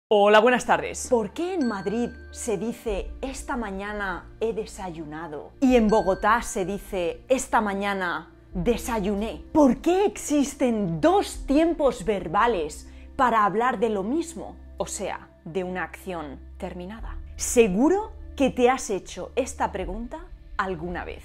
Hola, buenas tardes. ¿Por qué en Madrid se dice esta mañana he desayunado y en Bogotá se dice esta mañana desayuné? ¿Por qué existen dos tiempos verbales para hablar de lo mismo? O sea, de una acción terminada. ¿Seguro que te has hecho esta pregunta alguna vez?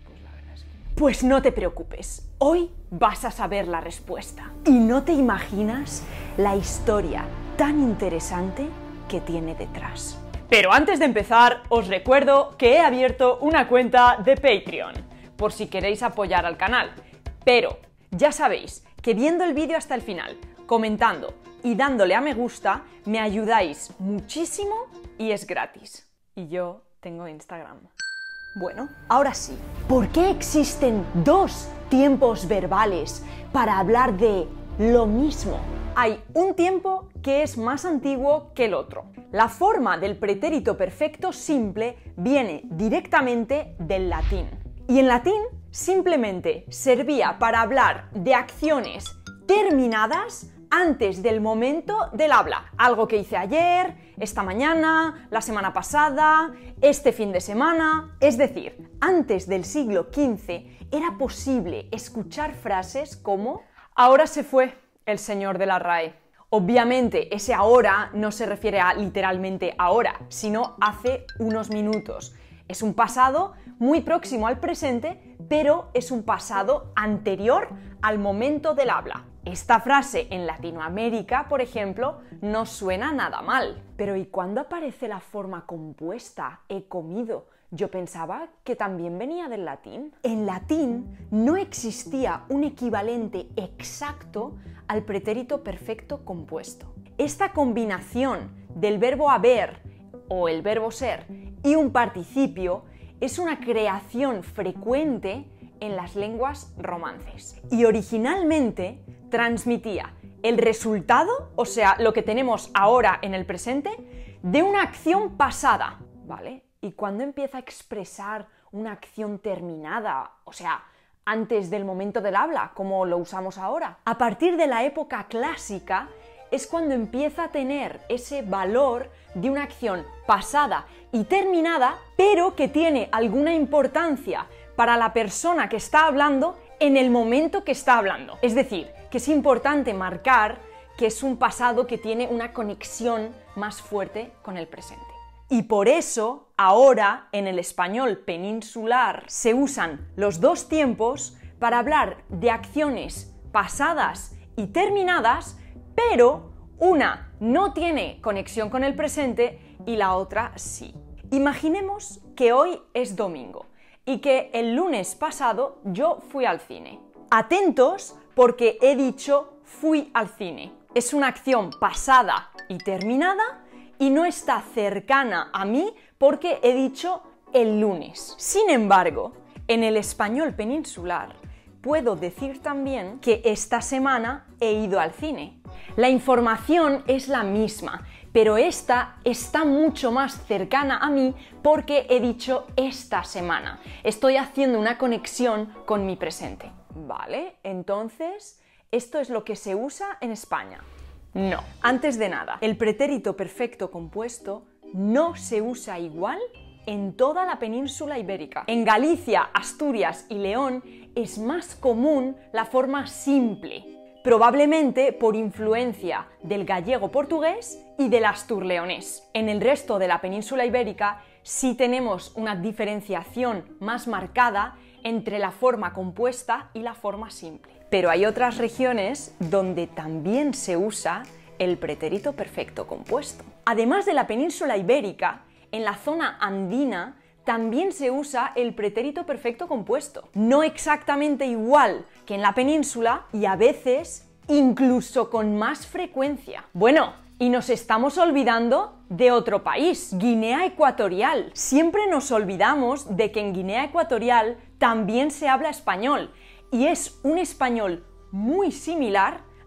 Pues no te preocupes, hoy vas a saber la respuesta. Y no te imaginas la historia tan interesante que tiene detrás. Pero antes de empezar, os recuerdo que he abierto una cuenta de Patreon, por si queréis apoyar al canal. Pero ya sabéis que viendo el vídeo hasta el final, comentando y dándole a me gusta, me ayudáis muchísimo y es gratis. Y yo tengo Instagram. Bueno, ahora sí. ¿Por qué existen dos tiempos verbales para hablar de lo mismo? Hay un tiempo que es más antiguo que el otro. La forma del pretérito perfecto simple viene directamente del latín. Y en latín simplemente servía para hablar de acciones terminadas antes del momento del habla. Algo que hice ayer, esta mañana, la semana pasada, este fin de semana. Es decir, antes del siglo XV era posible escuchar frases como «ahora se fue el señor de la RAE». Obviamente ese ahora no se refiere a literalmente ahora, sino hace unos minutos. Es un pasado muy próximo al presente, pero es un pasado anterior al momento del habla. Esta frase en Latinoamérica, por ejemplo, no suena nada mal. Pero ¿y cuándo aparece la forma compuesta he comido? Yo pensaba que también venía del latín. En latín no existía un equivalente exacto al pretérito perfecto compuesto. Esta combinación del verbo haber o el verbo ser y un participio es una creación frecuente en las lenguas romances. Y originalmente transmitía el resultado, o sea, lo que tenemos ahora en el presente, de una acción pasada, ¿vale? ¿Y cuándo empieza a expresar una acción terminada? O sea, antes del momento del habla, como lo usamos ahora. A partir de la época clásica es cuando empieza a tener ese valor de una acción pasada y terminada, pero que tiene alguna importancia para la persona que está hablando en el momento que está hablando. Es decir, que es importante marcar que es un pasado que tiene una conexión más fuerte con el presente. Y por eso, ahora, en el español peninsular, se usan los dos tiempos para hablar de acciones pasadas y terminadas, pero una no tiene conexión con el presente y la otra sí. Imaginemos que hoy es domingo y que el lunes pasado yo fui al cine. Atentos porque he dicho fui al cine. Es una acción pasada y terminada y no está cercana a mí porque he dicho el lunes. Sin embargo, en el español peninsular puedo decir también que esta semana he ido al cine. La información es la misma, pero esta está mucho más cercana a mí porque he dicho esta semana. Estoy haciendo una conexión con mi presente. ¿Vale? Entonces, ¿esto es lo que se usa en España? No. Antes de nada, el pretérito perfecto compuesto no se usa igual en toda la península ibérica. En Galicia, Asturias y León es más común la forma simple, probablemente por influencia del gallego-portugués y del astur-leonés. En el resto de la península ibérica sí tenemos una diferenciación más marcada entre la forma compuesta y la forma simple. Pero hay otras regiones donde también se usa el pretérito perfecto compuesto. Además de la península ibérica, en la zona andina también se usa el pretérito perfecto compuesto. No exactamente igual que en la península y a veces incluso con más frecuencia. Bueno, y nos estamos olvidando de otro país, Guinea Ecuatorial. Siempre nos olvidamos de que en Guinea Ecuatorial también se habla español y es un español muy similar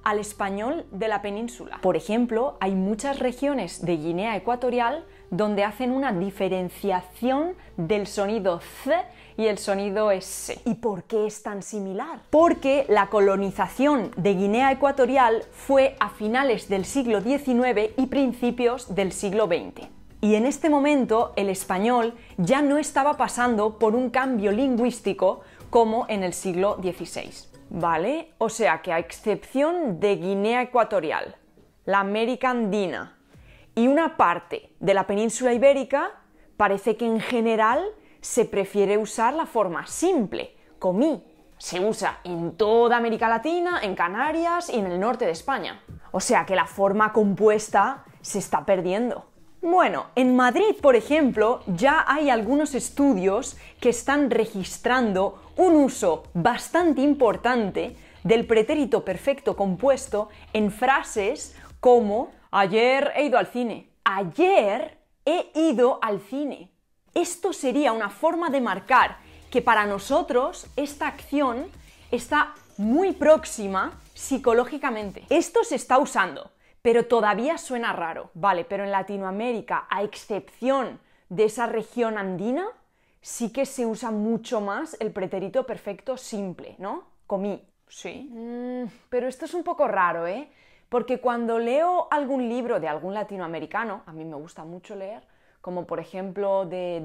al español de la península. Por ejemplo, hay muchas regiones de Guinea Ecuatorial donde hacen una diferenciación del sonido C y el sonido S. ¿Y por qué es tan similar? Porque la colonización de Guinea Ecuatorial fue a finales del siglo XIX y principios del siglo XX. Y en este momento el español ya no estaba pasando por un cambio lingüístico como en el siglo XVI. ¿Vale? O sea que a excepción de Guinea Ecuatorial, la América Andina y una parte de la península ibérica, parece que en general se prefiere usar la forma simple, comí. Se usa en toda América Latina, en Canarias y en el norte de España. O sea que la forma compuesta se está perdiendo. Bueno, en Madrid, por ejemplo, ya hay algunos estudios que están registrando un uso bastante importante del pretérito perfecto compuesto en frases como ayer he ido al cine. Ayer he ido al cine. Esto sería una forma de marcar que para nosotros esta acción está muy próxima psicológicamente. Esto se está usando, pero todavía suena raro. Vale, pero en Latinoamérica, a excepción de esa región andina, sí que se usa mucho más el pretérito perfecto simple, ¿no? Comí. Sí. Pero esto es un poco raro, ¿eh? Porque cuando leo algún libro de algún latinoamericano, a mí me gusta mucho leer, como por ejemplo de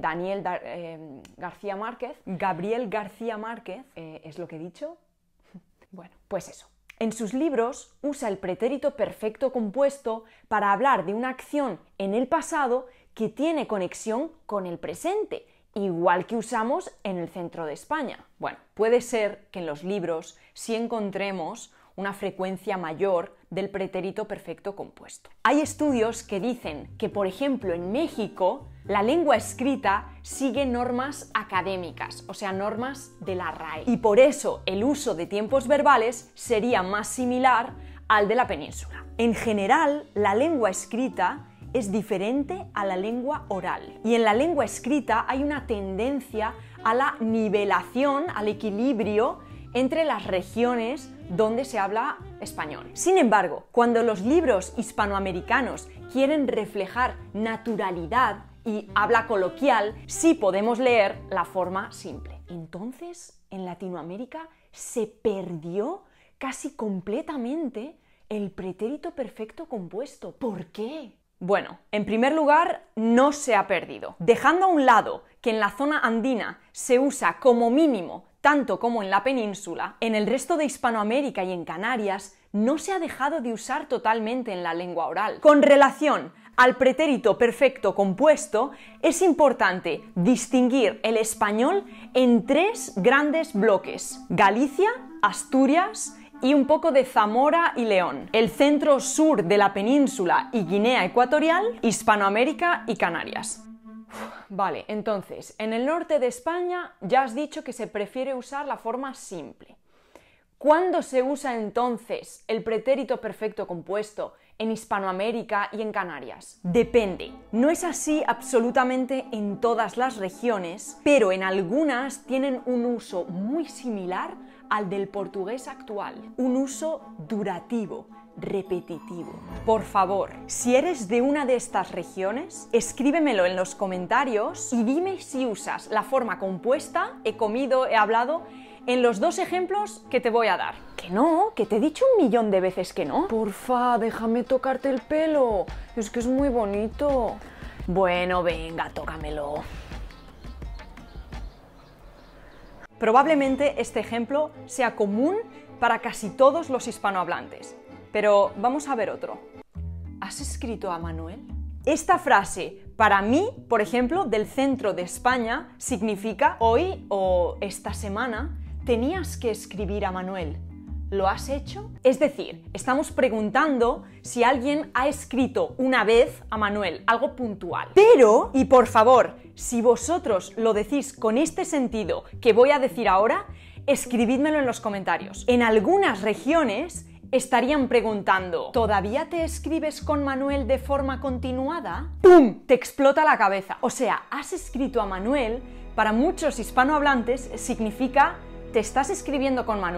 García Márquez, Gabriel García Márquez, ¿es lo que he dicho? Bueno, pues eso. En sus libros usa el pretérito perfecto compuesto para hablar de una acción en el pasado que tiene conexión con el presente, igual que usamos en el centro de España. Bueno, puede ser que en los libros sí encontremos una frecuencia mayor del pretérito perfecto compuesto. Hay estudios que dicen que, por ejemplo, en México, la lengua escrita sigue normas académicas, o sea, normas de la RAE. Y por eso el uso de tiempos verbales sería más similar al de la península. En general, la lengua escrita es diferente a la lengua oral. Y en la lengua escrita hay una tendencia a la nivelación, al equilibrio entre las regiones donde se habla español. Sin embargo, cuando los libros hispanoamericanos quieren reflejar naturalidad y habla coloquial, sí podemos leer la forma simple. Entonces, en Latinoamérica se perdió casi completamente el pretérito perfecto compuesto. ¿Por qué? Bueno, en primer lugar, no se ha perdido. Dejando a un lado que en la zona andina se usa como mínimo tanto como en la península, en el resto de Hispanoamérica y en Canarias no se ha dejado de usar totalmente en la lengua oral. Con relación al pretérito perfecto compuesto, es importante distinguir el español en tres grandes bloques: Galicia, Asturias y un poco de Zamora y León, el centro-sur de la península y Guinea Ecuatorial, Hispanoamérica y Canarias. Vale, entonces, en el norte de España ya has dicho que se prefiere usar la forma simple. ¿Cuándo se usa entonces el pretérito perfecto compuesto en Hispanoamérica y en Canarias? Depende. No es así absolutamente en todas las regiones, pero en algunas tienen un uso muy similar al del portugués actual. Un uso durativo, repetitivo. Por favor, si eres de una de estas regiones, escríbemelo en los comentarios y dime si usas la forma compuesta, he comido, he hablado, en los dos ejemplos que te voy a dar. Que no, que te he dicho 1.000.000 de veces que no. Porfa, déjame tocarte el pelo, es que es muy bonito. Bueno, venga, tócamelo. Probablemente este ejemplo sea común para casi todos los hispanohablantes. Pero vamos a ver otro. ¿Has escrito a Manuel? Esta frase, para mí, por ejemplo, del centro de España, significa hoy o esta semana tenías que escribir a Manuel. ¿Lo has hecho? Es decir, estamos preguntando si alguien ha escrito una vez a Manuel, algo puntual. Pero, y por favor, si vosotros lo decís con este sentido que voy a decir ahora, escribídmelo en los comentarios. En algunas regiones estarían preguntando, ¿todavía te escribes con Manuel de forma continuada? ¡Pum! Te explota la cabeza. O sea, has escrito a Manuel, para muchos hispanohablantes significa, ¿te estás escribiendo con Manuel?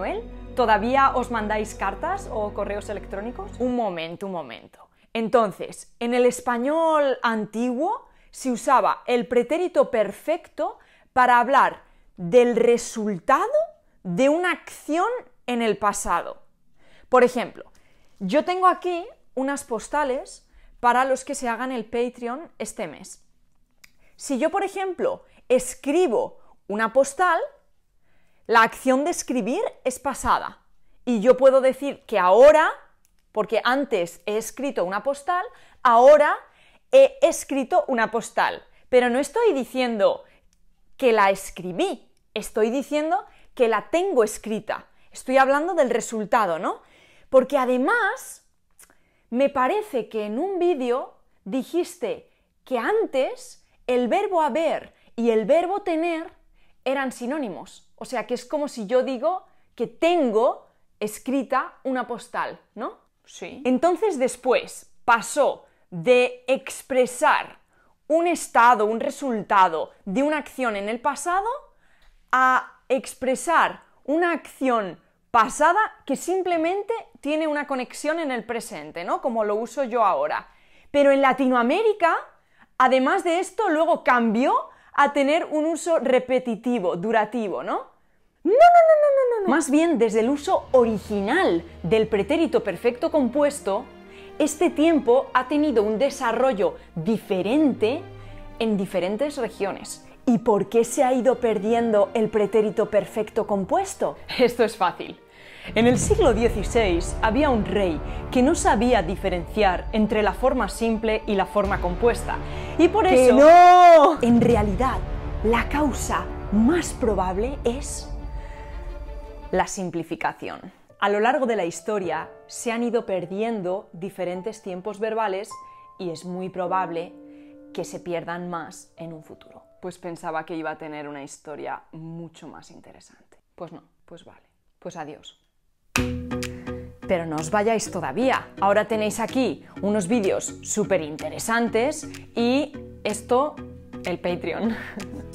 ¿Todavía os mandáis cartas o correos electrónicos? Un momento. Entonces, en el español antiguo se usaba el pretérito perfecto para hablar del resultado de una acción en el pasado. Por ejemplo, yo tengo aquí unas postales para los que se hagan el Patreon este mes. Si yo, por ejemplo, escribo una postal, la acción de escribir es pasada. Y yo puedo decir que ahora, porque antes he escrito una postal, ahora he escrito una postal. Pero no estoy diciendo que la escribí, estoy diciendo que la tengo escrita. Estoy hablando del resultado, ¿no? Porque además, me parece que en un vídeo dijiste que antes el verbo haber y el verbo tener eran sinónimos. O sea, que es como si yo digo que tengo escrita una postal, ¿no? Sí. Entonces después pasó de expresar un estado, un resultado de una acción en el pasado a expresar una acción pasada que simplemente tiene una conexión en el presente, ¿no? Como lo uso yo ahora. Pero en Latinoamérica, además de esto, luego cambió a tener un uso repetitivo, durativo, ¿no? No. Más bien, desde el uso original del pretérito perfecto compuesto, este tiempo ha tenido un desarrollo diferente en diferentes regiones. ¿Y por qué se ha ido perdiendo el pretérito perfecto compuesto? Esto es fácil. En el siglo XVI había un rey que no sabía diferenciar entre la forma simple y la forma compuesta. Y por eso... ¡Que no! En realidad, la causa más probable es la simplificación. A lo largo de la historia se han ido perdiendo diferentes tiempos verbales y es muy probable que se pierdan más en un futuro. Pues pensaba que iba a tener una historia mucho más interesante. Pues no, pues vale, pues adiós. Pero no os vayáis todavía. Ahora tenéis aquí unos vídeos súper interesantes y esto, el Patreon.